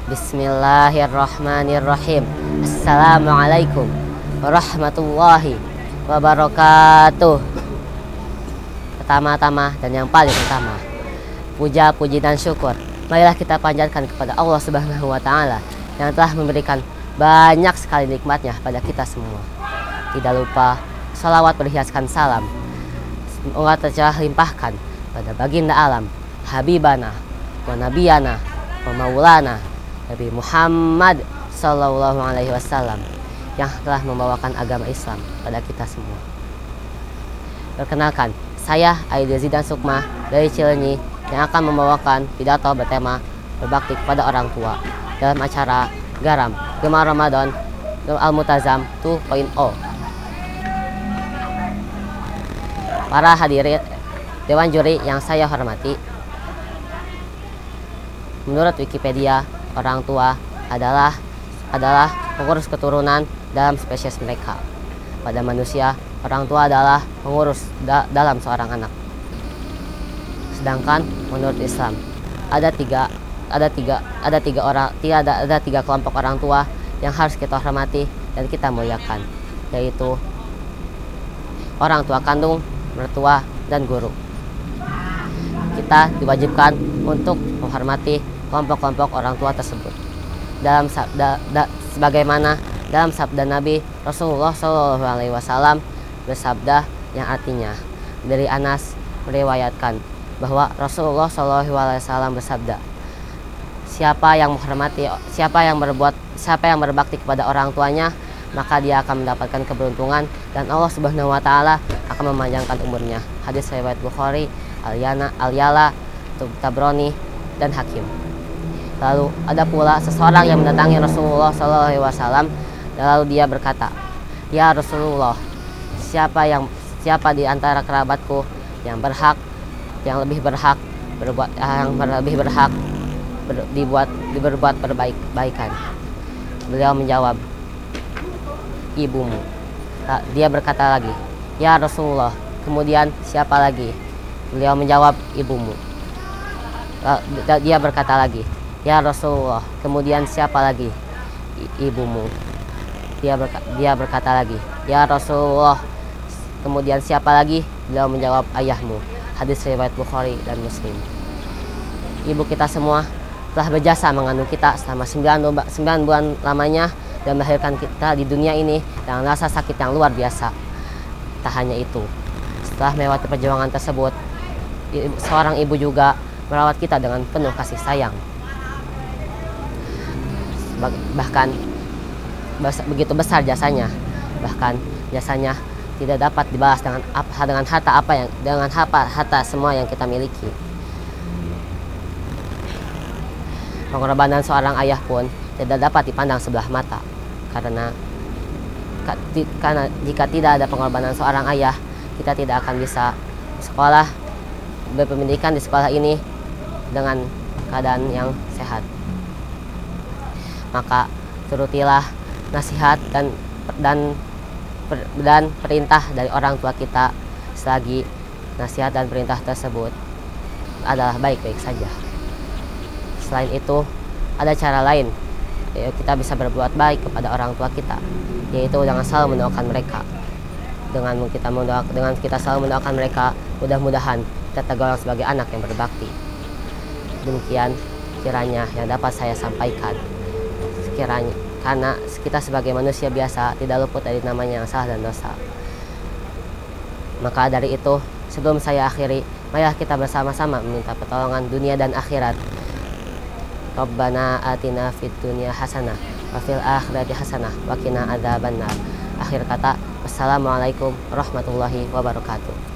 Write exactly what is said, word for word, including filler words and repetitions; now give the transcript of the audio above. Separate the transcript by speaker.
Speaker 1: Bismillahirrahmanirrahim. Assalamualaikum warahmatullahi wabarakatuh. Pertama-tama dan yang paling utama, puja, puji dan syukur marilah kita panjatkan kepada Allah Subhanahu wa taala yang telah memberikan banyak sekali nikmatnya pada kita semua. Tidak lupa salawat berhiaskan salam Allah telah limpahkan pada baginda alam, Habibana wa Nabiyana wa Maulana Nabi Muhammad Sallallahu Alaihi Wasallam yang telah membawakan agama Islam pada kita semua. Perkenalkan, saya Aidil Zidan Sukma dari Cileunyi yang akan membawakan pidato bertema berbakti kepada orang tua dalam acara Garam Gemar Ramadan Al-Multazam dua titik nol. Para hadirin Dewan Juri yang saya hormati, menurut Wikipedia, orang tua adalah adalah pengurus keturunan dalam spesies mereka. Pada manusia, orang tua adalah pengurus da dalam seorang anak. Sedangkan menurut Islam, ada tiga ada tiga ada tiga orang tiga ada, ada tiga kelompok orang tua yang harus kita hormati dan kita muliakan, yaitu orang tua kandung, mertua, dan guru. Kita diwajibkan untuk menghormati kelompok-kelompok orang tua tersebut. Dalam sabda, da, sebagaimana dalam sabda Nabi Rasulullah Shallallahu Alaihi Wasallam bersabda yang artinya, dari Anas meriwayatkan bahwa Rasulullah Shallallahu Alaihi Wasallam bersabda, siapa yang menghormati, siapa yang berbuat, siapa yang berbakti kepada orang tuanya, maka dia akan mendapatkan keberuntungan dan Allah Subhanahu Wa Taala akan memanjangkan umurnya. Hadis riwayat Bukhari, Al-Yana, Al-Yala, Tabrani, dan Hakim. Lalu ada pula seseorang yang mendatangi Rasulullah Shallallahu Alaihi Wasallam, lalu dia berkata, ya Rasulullah, siapa yang siapa di antara kerabatku yang berhak, yang lebih berhak berbuat, yang lebih berhak ber, dibuat berbuat perbaikan? Beliau menjawab, ibumu. Dia berkata lagi, ya Rasulullah, kemudian siapa lagi? Beliau menjawab, ibumu. Dia berkata lagi, ya Rasulullah, kemudian siapa lagi? I, ibumu. Dia, berka, dia berkata lagi, ya Rasulullah, kemudian siapa lagi? Beliau menjawab, ayahmu. Hadis riwayat Bukhari dan Muslim. Ibu kita semua telah berjasa mengandung kita selama sembilan bulan lamanya dan melahirkan kita di dunia ini dengan rasa sakit yang luar biasa. Tak hanya itu, setelah melewati perjuangan tersebut, seorang ibu juga merawat kita dengan penuh kasih sayang. Bahkan begitu besar jasanya, bahkan jasanya tidak dapat dibalas dengan apa dengan harta apa yang dengan harta harta semua yang kita miliki. Pengorbanan seorang ayah pun tidak dapat dipandang sebelah mata, karena karena jika tidak ada pengorbanan seorang ayah, kita tidak akan bisa sekolah, berpendidikan di sekolah ini dengan keadaan yang sehat. Maka turutilah nasihat dan dan dan perintah dari orang tua kita selagi nasihat dan perintah tersebut adalah baik-baik saja. Selain itu, ada cara lain kita bisa berbuat baik kepada orang tua kita, yaitu dengan selalu mendoakan mereka. Dengan kita mendoakan, dengan kita selalu mendoakan mereka, mudah-mudahan kita tergolong sebagai anak yang berbakti. Demikian kiranya yang dapat saya sampaikan. Sekiranya karena kita sebagai manusia biasa tidak luput dari namanya yang salah dan dosa. Maka dari itu, sebelum saya akhiri, marilah kita bersama-sama meminta pertolongan dunia dan akhirat. Rabbana atina fid dunya hasanah wa fil akhirati hasanah wa qina adzabannar. Akhir kata, wassalamualaikum warahmatullahi wabarakatuh.